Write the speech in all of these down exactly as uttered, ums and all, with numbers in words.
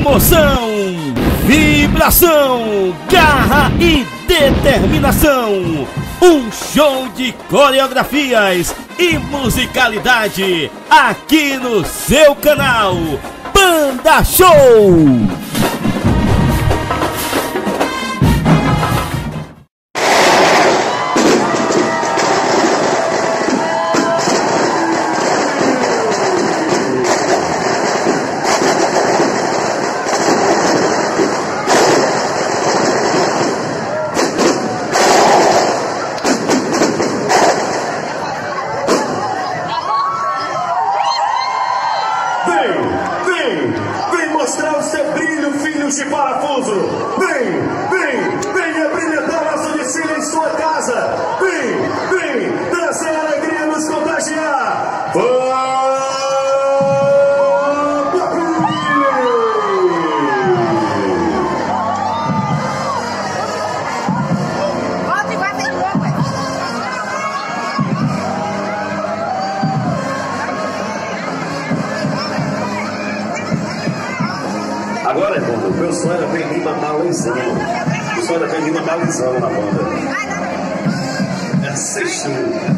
Emoção, vibração, garra e determinação. Um show de coreografias e musicalidade aqui no seu canal Banda Show. De parafuso, vem, vem, venha brilhantar nosso desfile em sua casa, vem, vem, dança a alegria nos contagiar. Agora é bom, o meu sonho era ver Lima balizando. O sonho era ver Lima balizando na banda. É sexto.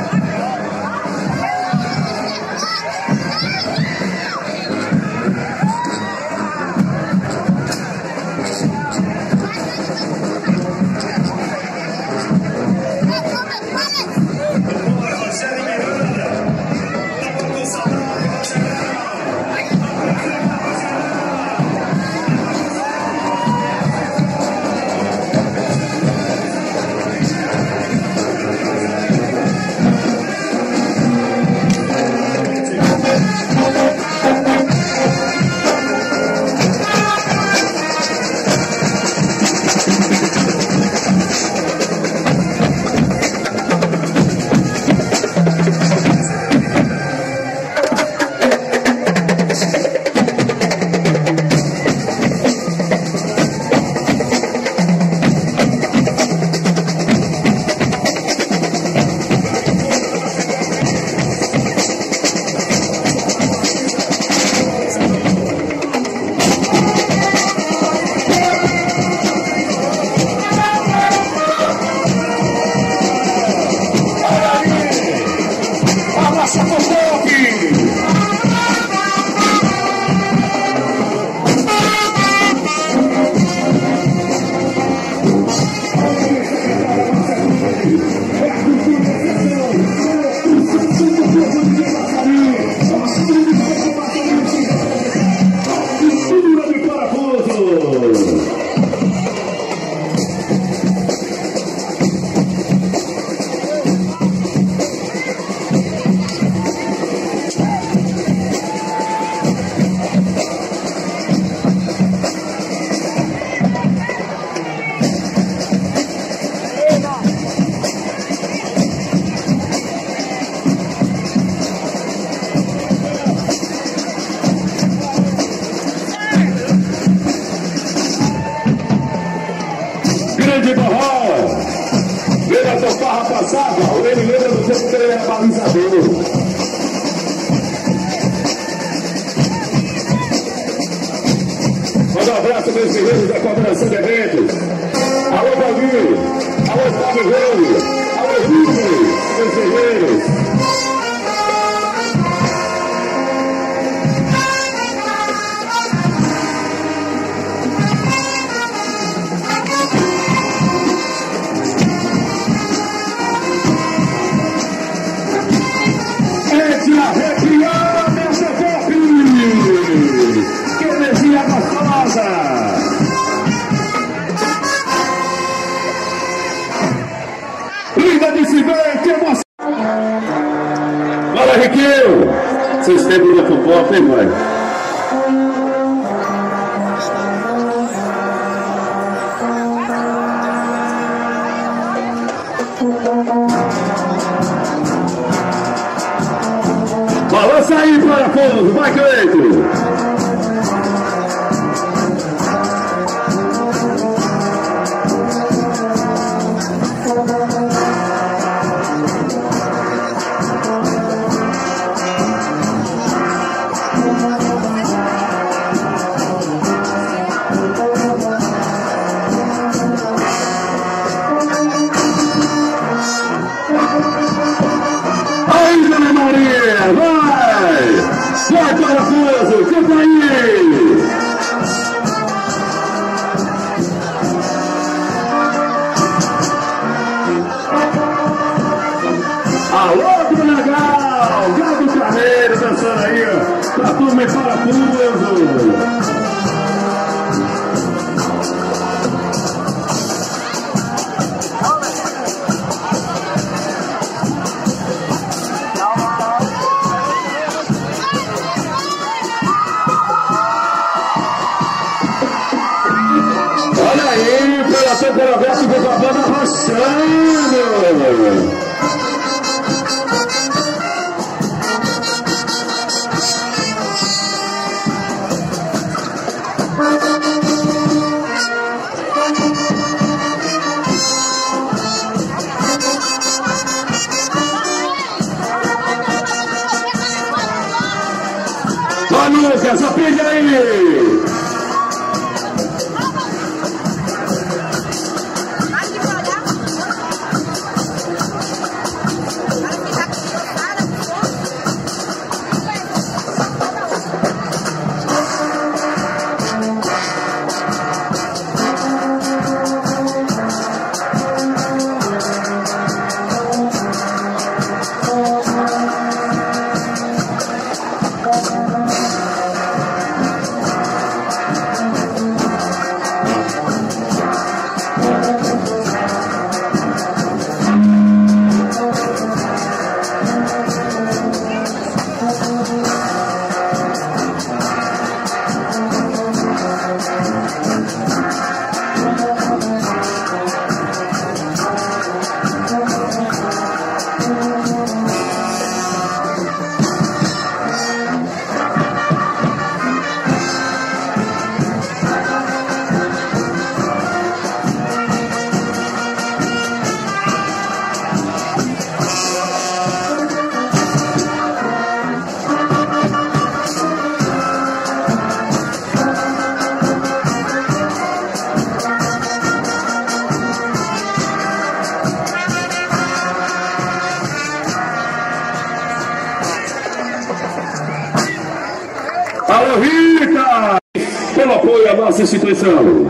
Grande Borró, lembra do Farra passava, ele lembra do tempo que ele era balizador. Manda um abraço, meus guerreiros da coordenação de eventos. Alô, Valdir, alô, Fábio Reis, alô, Rubens, meus guerreiros. Linda de se ver, que emoção! Fala, Riquinho! Vocês têm do pop, hein, mãe? Balança aí, parafuso! Vai, Cleito! Vai, Parafuso, canta aí! Alô, do Legal! Gato Carneiro dançando aí, ó. Pra turma em Parafuso. Pelo verso do Babana Rochano. Ó, Lucas, aprende aí. Alô, Rita! Pelo apoio à nossa instituição.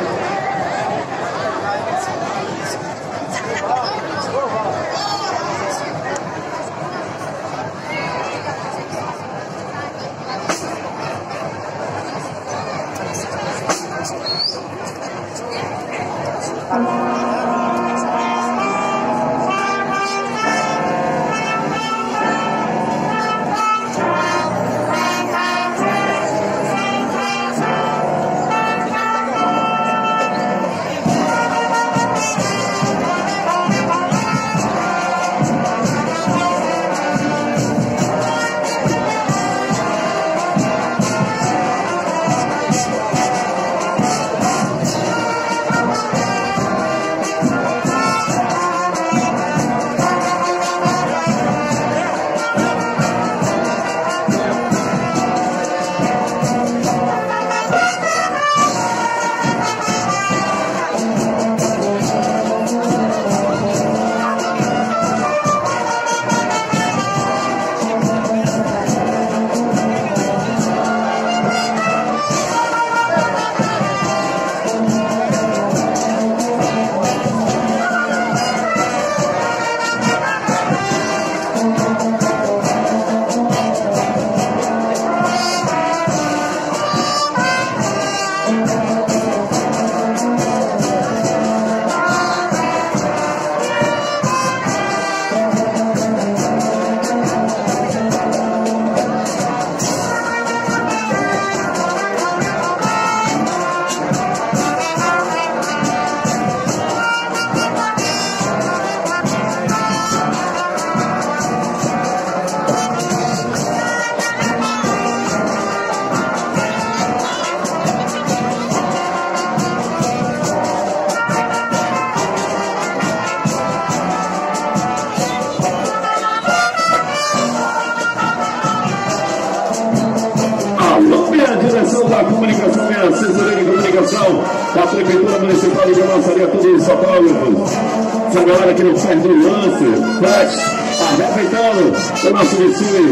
Direção da Comunicação e Assessoria de Comunicação da Prefeitura Municipal de Camaçaria, tudo em São Paulo. Essa galera que não perde o lance, flex, aproveitando o nosso desfile de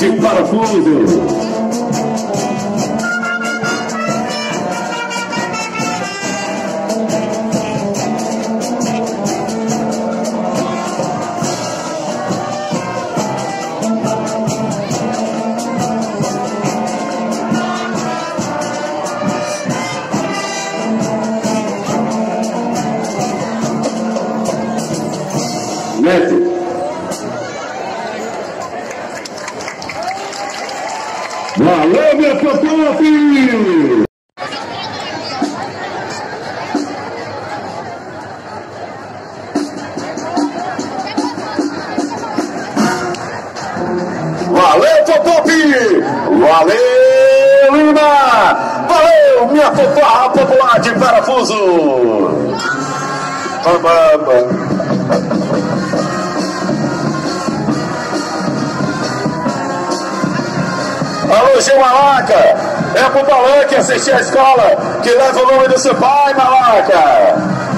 de parafuso. Neto. Valeu, meu Popop! Valeu, Popop! Valeu, Lima! Valeu, minha Popó popular de parafuso! Bamba. Alô, Gil Malaca, é pro Palanque assistir a escola que leva o nome do seu pai, Malaca.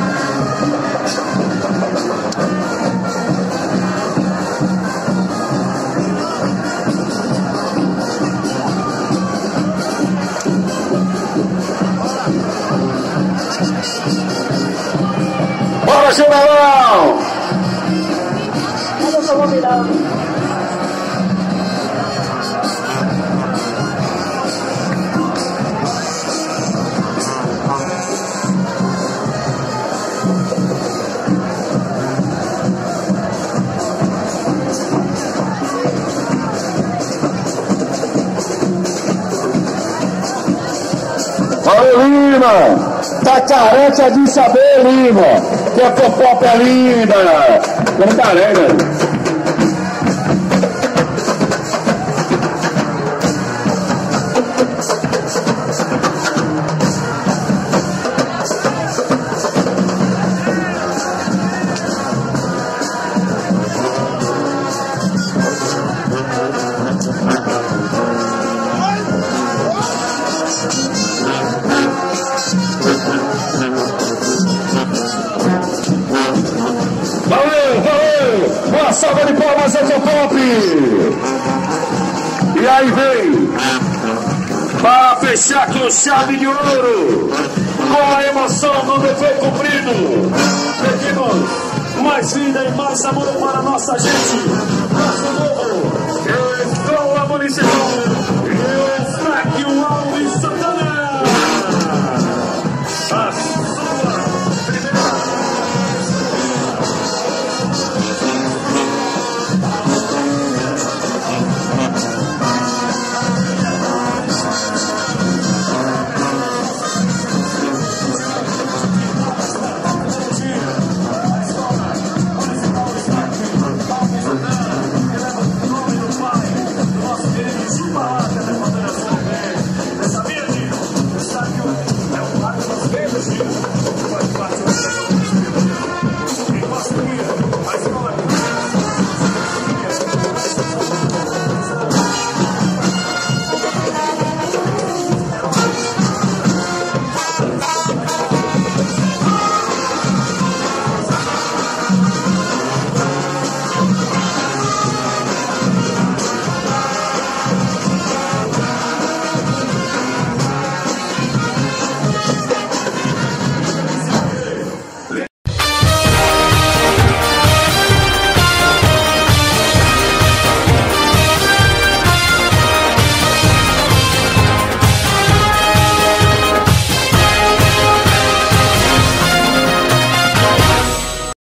Bora, Gilmelão! Eu vou virar. Valeu, Lima! Tá careca de saber, Lima! Que a Popop é linda! Não careca! Uma salva de palmas ao Popop! E aí vem, para fechar com chave de ouro, com a emoção do dever cumprido, pedimos mais vida e mais amor para nossa gente.